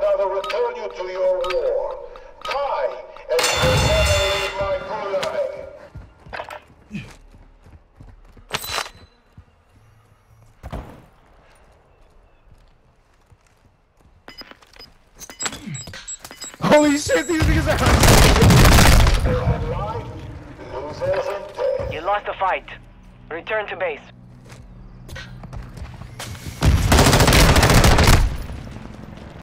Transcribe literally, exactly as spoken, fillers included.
another return you to your war. Die, and you will never leave my gulag. Holy shit, these niggas are... Alive, losers and dead. You lost the fight. Return to base.